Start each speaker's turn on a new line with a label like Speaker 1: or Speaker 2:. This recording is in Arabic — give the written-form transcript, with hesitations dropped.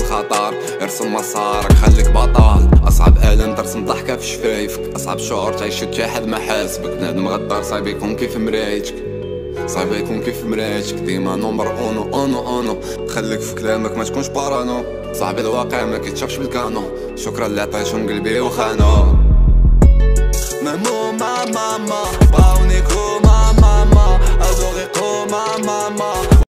Speaker 1: خطر، ارسم مسارك خليك بطل. اصعب الم ترسم ضحكة في شفايفك، اصعب شعور تعيش شي حد ما حاسبك. بنادم غدار صعيب يكون كيف مرايتك، صعيب يكون كيف مرايتك. ديما نمبر اونو خليك في كلامك ما تكونش بارانو. صاحبي الواقع ما كيتشافش بالكانو، شكرا اللي عطيتهم قلبي وخانو.